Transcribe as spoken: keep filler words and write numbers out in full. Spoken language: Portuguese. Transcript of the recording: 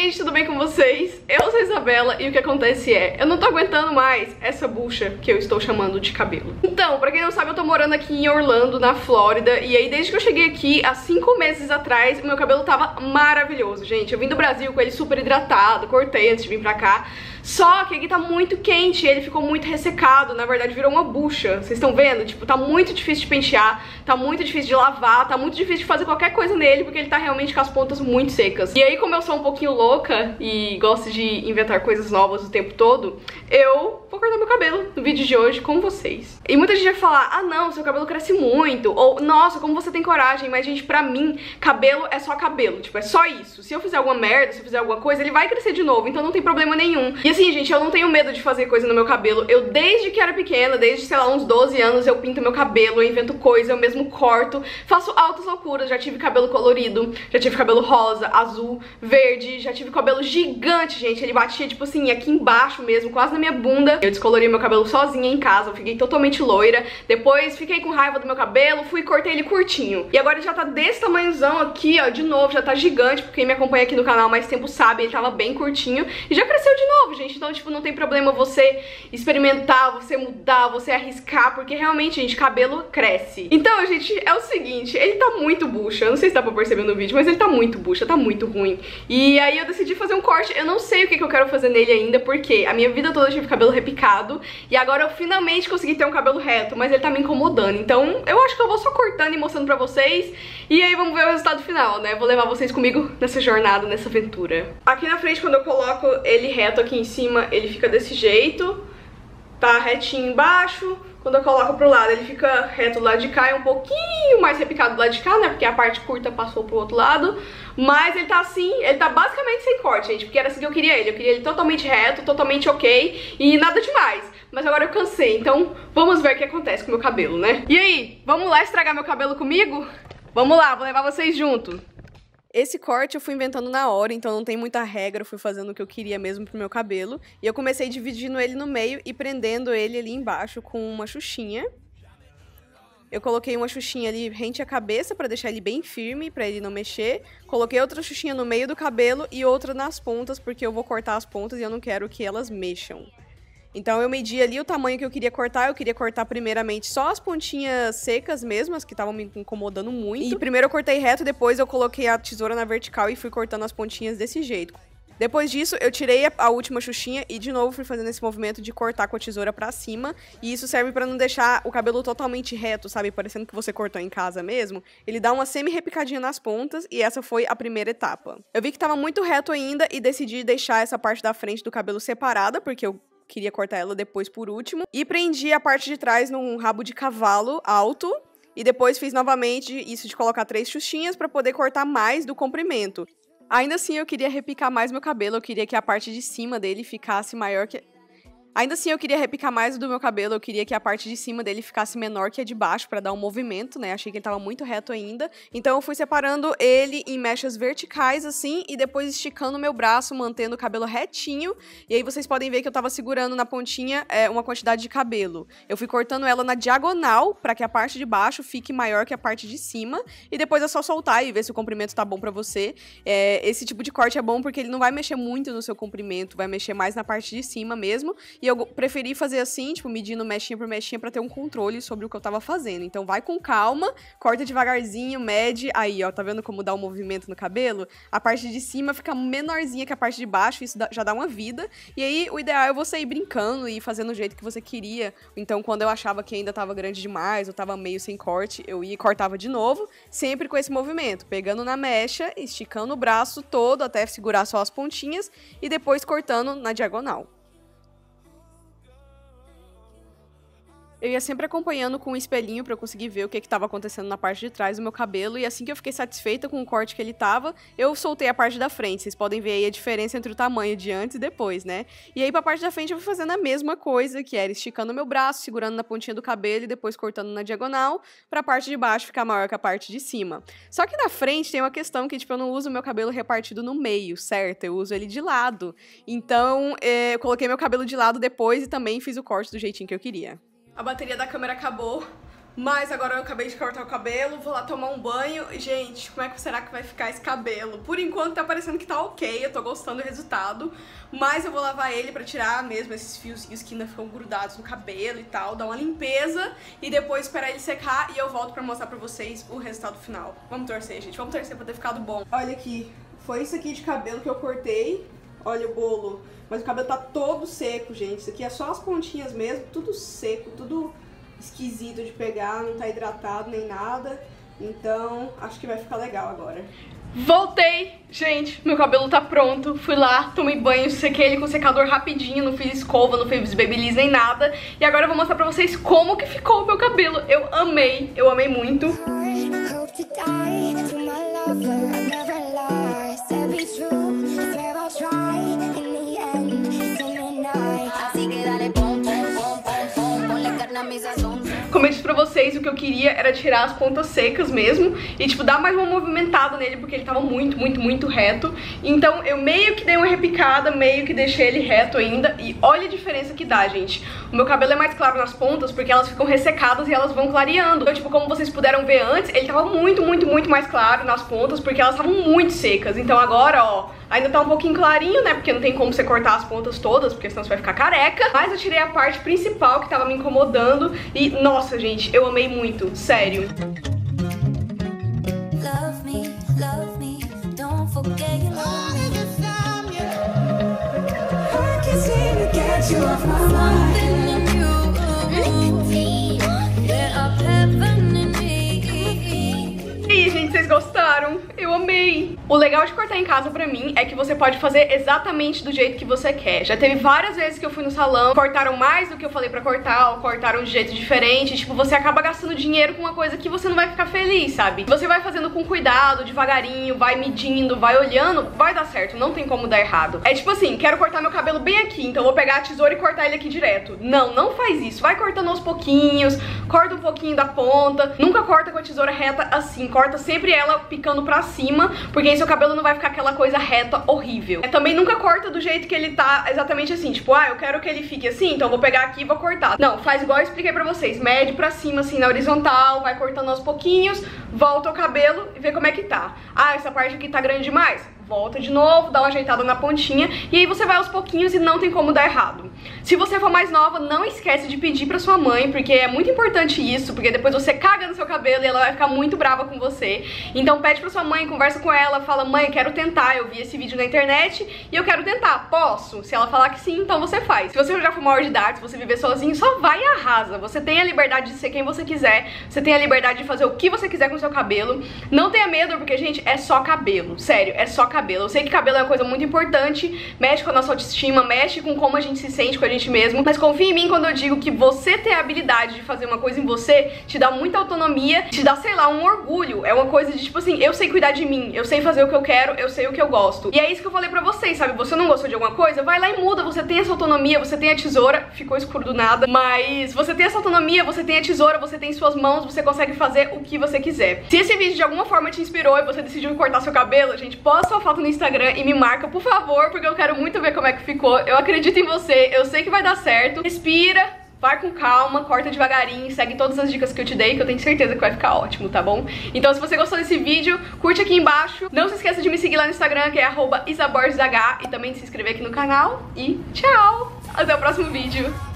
gente, tudo bem com vocês? Eu sou a Isabela e o que acontece é, eu não tô aguentando mais essa bucha que eu estou chamando de cabelo. Então, pra quem não sabe, eu tô morando aqui em Orlando, na Flórida, e aí desde que eu cheguei aqui, há cinco meses atrás, o meu cabelo tava maravilhoso, gente. Eu vim do Brasil com ele super hidratado, cortei antes de vir pra cá, só que aqui tá muito quente, ele ficou muito ressecado, na verdade virou uma bucha, vocês estão vendo? Tipo, tá muito difícil de pentear, tá muito difícil de lavar, tá muito difícil de fazer qualquer coisa nele, porque ele tá realmente com as pontas muito secas. E aí, como eu sou um pouquinho louca e gosto de inventar coisas novas o tempo todo, eu vou cortar meu cabelo no vídeo de hoje com vocês. E muita gente vai falar, ah não, seu cabelo cresce muito, ou nossa, como você tem coragem, mas gente, pra mim, cabelo é só cabelo, tipo, é só isso. Se eu fizer alguma merda, se eu fizer alguma coisa, ele vai crescer de novo, então não tem problema nenhum. E assim, gente, eu não tenho medo de fazer coisa no meu cabelo. Eu, desde que era pequena, desde, sei lá, uns doze anos, eu pinto meu cabelo, eu invento coisa, eu mesmo corto, faço altas loucuras. Já tive cabelo colorido, já tive cabelo rosa, azul, verde, já tive cabelo gigante, gente. Ele batia, tipo assim, aqui embaixo mesmo, quase na minha bunda. Eu descolori meu cabelo sozinha em casa, eu fiquei totalmente loira. Depois fiquei com raiva do meu cabelo, fui e cortei ele curtinho. E agora ele já tá desse tamanhozão aqui, ó, de novo, já tá gigante, porque quem me acompanha aqui no canal há mais tempo sabe, ele tava bem curtinho e já cresceu de novo, gente. Então, tipo, não tem problema você experimentar, você mudar, você arriscar, porque realmente, gente, cabelo cresce. Então, gente, é o seguinte, ele tá muito bucha, eu não sei se dá pra perceber no vídeo, mas ele tá muito bucha, tá muito ruim. E aí eu decidi fazer um corte, eu não sei o que, que eu quero fazer nele ainda, porque a minha vida toda eu tive cabelo repicado, e agora eu finalmente consegui ter um cabelo reto, mas ele tá me incomodando. Então, eu acho que eu vou só cortando e mostrando pra vocês, e aí vamos ver o resultado final, né? Vou levar vocês comigo nessa jornada, nessa aventura. Aqui na frente, quando eu coloco ele reto aqui em cima, ele fica desse jeito, tá retinho embaixo. Quando eu coloco pro lado, ele fica reto do lado de cá, é um pouquinho mais repicado do lado de cá, né, porque a parte curta passou pro outro lado. Mas ele tá assim, ele tá basicamente sem corte, gente, porque era assim que eu queria ele. Eu queria ele totalmente reto, totalmente ok e nada demais. Mas agora eu cansei, então vamos ver o que acontece com o meu cabelo, né? E aí, vamos lá estragar meu cabelo comigo? Vamos lá, vou levar vocês junto. Esse corte eu fui inventando na hora, então não tem muita regra, eu fui fazendo o que eu queria mesmo pro meu cabelo. E eu comecei dividindo ele no meio e prendendo ele ali embaixo com uma xuxinha. Eu coloquei uma xuxinha ali rente à cabeça pra deixar ele bem firme, pra ele não mexer. Coloquei outra xuxinha no meio do cabelo e outra nas pontas, porque eu vou cortar as pontas e eu não quero que elas mexam. Então eu medi ali o tamanho que eu queria cortar, eu queria cortar primeiramente só as pontinhas secas mesmo, as que estavam me incomodando muito. E primeiro eu cortei reto, depois eu coloquei a tesoura na vertical e fui cortando as pontinhas desse jeito. Depois disso, eu tirei a, a última xuxinha e de novo fui fazendo esse movimento de cortar com a tesoura pra cima. E isso serve pra não deixar o cabelo totalmente reto, sabe? Parecendo que você cortou em casa mesmo. Ele dá uma semi-repicadinha nas pontas e essa foi a primeira etapa. Eu vi que tava muito reto ainda e decidi deixar essa parte da frente do cabelo separada, porque eu queria cortar ela depois por último. E prendi a parte de trás num rabo de cavalo alto. E depois fiz novamente isso de colocar três xuxinhas pra poder cortar mais do comprimento. Ainda assim, eu queria repicar mais meu cabelo, eu queria que a parte de cima dele ficasse maior que... Ainda assim, eu queria repicar mais do meu cabelo, eu queria que a parte de cima dele ficasse menor que a de baixo, pra dar um movimento, né? Achei que ele tava muito reto ainda. Então, eu fui separando ele em mechas verticais, assim, e depois esticando o meu braço, mantendo o cabelo retinho. E aí, vocês podem ver que eu tava segurando na pontinha é, uma quantidade de cabelo. Eu fui cortando ela na diagonal, pra que a parte de baixo fique maior que a parte de cima. E depois é só soltar e ver se o comprimento tá bom pra você. É, esse tipo de corte é bom porque ele não vai mexer muito no seu comprimento, vai mexer mais na parte de cima mesmo. E eu preferi fazer assim, tipo, medindo mechinha por mechinha pra ter um controle sobre o que eu tava fazendo. Então vai com calma, corta devagarzinho, mede. Aí, ó, tá vendo como dá um movimento no cabelo? A parte de cima fica menorzinha que a parte de baixo, isso já dá uma vida. E aí, o ideal é você ir brincando e fazendo do jeito que você queria. Então, quando eu achava que ainda tava grande demais, ou tava meio sem corte, eu ia e cortava de novo, sempre com esse movimento, pegando na mecha, esticando o braço todo até segurar só as pontinhas e depois cortando na diagonal. Eu ia sempre acompanhando com um espelhinho pra eu conseguir ver o que que tava acontecendo na parte de trás do meu cabelo, e assim que eu fiquei satisfeita com o corte que ele tava, eu soltei a parte da frente. Vocês podem ver aí a diferença entre o tamanho de antes e depois, né? E aí pra parte da frente eu fui fazendo a mesma coisa, que era esticando o meu braço, segurando na pontinha do cabelo e depois cortando na diagonal, pra parte de baixo ficar maior que a parte de cima. Só que na frente tem uma questão que, tipo, eu não uso o meu cabelo repartido no meio, certo? Eu uso ele de lado. Então, é, eu coloquei meu cabelo de lado depois e também fiz o corte do jeitinho que eu queria. A bateria da câmera acabou, Mas agora eu acabei de cortar o cabelo, vou lá tomar um banho. Gente, como é que será que vai ficar esse cabelo? Por enquanto tá parecendo que tá ok, eu tô gostando do resultado. Mas eu vou lavar ele pra tirar mesmo esses fiozinhos que ainda ficam grudados no cabelo e tal. Dar uma limpeza e depois esperar ele secar e eu volto pra mostrar pra vocês o resultado final. Vamos torcer, gente, vamos torcer pra ter ficado bom. Olha aqui, foi isso aqui de cabelo que eu cortei. Olha o bolo. Mas o cabelo tá todo seco, gente. Isso aqui é só as pontinhas mesmo, tudo seco, tudo esquisito de pegar, não tá hidratado nem nada. Então, acho que vai ficar legal agora. Voltei! Gente, meu cabelo tá pronto. Fui lá, tomei banho, sequei ele com secador rapidinho, não fiz escova, não fiz babyliss nem nada. E agora eu vou mostrar pra vocês como que ficou o meu cabelo. Eu amei, eu amei muito. Como eu disse pra vocês, o que eu queria era tirar as pontas secas mesmo e, tipo, dar mais uma movimentada nele, porque ele tava muito, muito, muito reto. Então eu meio que dei uma repicada, meio que deixei ele reto ainda. E olha a diferença que dá, gente. O meu cabelo é mais claro nas pontas porque elas ficam ressecadas e elas vão clareando. Então, tipo, como vocês puderam ver antes, ele tava muito, muito, muito mais claro nas pontas porque elas estavam muito secas. Então agora, ó, ainda tá um pouquinho clarinho, né, porque não tem como você cortar as pontas todas, porque senão você vai ficar careca. Mas eu tirei a parte principal que tava me incomodando e, nossa, gente, eu amei muito, sério. Love me, love me, don't forget you love me. I can't seem to get you off my mind. E aí, gente, vocês gostaram? Eu amei! O legal de cortar em casa pra mim é que você pode fazer exatamente do jeito que você quer. Já teve várias vezes que eu fui no salão, cortaram mais do que eu falei pra cortar, ou cortaram de jeito diferente. Tipo, você acaba gastando dinheiro com uma coisa que você não vai ficar feliz, sabe? Você vai fazendo com cuidado, devagarinho, vai medindo, vai olhando, vai dar certo, não tem como dar errado. É tipo assim, quero cortar meu cabelo bem aqui, então vou pegar a tesoura e cortar ele aqui direto. Não, não faz isso. Vai cortando aos pouquinhos, corta um pouquinho da ponta, nunca corta com a tesoura reta assim, corta sempre ela picando pra cima, porque aí seu cabelo não vai ficar aquela coisa reta horrível. É, também nunca corta do jeito que ele tá exatamente assim, tipo, ah, eu quero que ele fique assim, então eu vou pegar aqui e vou cortar. Não, faz igual eu expliquei pra vocês, mede pra cima assim na horizontal, vai cortando aos pouquinhos, volta o cabelo e vê como é que tá. Ah, essa parte aqui tá grande demais? Volta de novo, dá uma ajeitada na pontinha e aí você vai aos pouquinhos e não tem como dar errado. Se você for mais nova, não esquece de pedir pra sua mãe, porque é muito importante isso, porque depois você caga no seu cabelo e ela vai ficar muito brava com você. Então pede pra sua mãe, conversa com ela, fala, mãe, eu quero tentar, eu vi esse vídeo na internet e eu quero tentar, posso? Se ela falar que sim, então você faz. Se você já for maior de idade, se você viver sozinho, só vai e arrasa. Você tem a liberdade de ser quem você quiser, você tem a liberdade de fazer o que você quiser com o seu cabelo. Não tenha medo, porque, gente, é só cabelo, sério, é só cabelo. Cabelo. Eu sei que cabelo é uma coisa muito importante, mexe com a nossa autoestima, mexe com como a gente se sente com a gente mesmo, mas confia em mim quando eu digo que você ter a habilidade de fazer uma coisa em você te dá muita autonomia, te dá, sei lá, um orgulho. É uma coisa de tipo assim, eu sei cuidar de mim, eu sei fazer o que eu quero, eu sei o que eu gosto. E é isso que eu falei pra vocês, sabe? Você não gostou de alguma coisa? Vai lá e muda, você tem essa autonomia, você tem a tesoura, ficou escuro do nada, mas você tem essa autonomia, você tem a tesoura, você tem suas mãos, você consegue fazer o que você quiser. Se esse vídeo de alguma forma te inspirou e você decidiu cortar seu cabelo, gente, posta sua foto no Instagram e me marca, por favor, porque eu quero muito ver como é que ficou. Eu acredito em você, eu sei que vai dar certo. Respira, vai com calma, corta devagarinho, segue todas as dicas que eu te dei, que eu tenho certeza que vai ficar ótimo, tá bom? Então, se você gostou desse vídeo, curte aqui embaixo. Não se esqueça de me seguir lá no Instagram, que é arroba isaborgeshh, e também de se inscrever aqui no canal. E tchau! Até o próximo vídeo.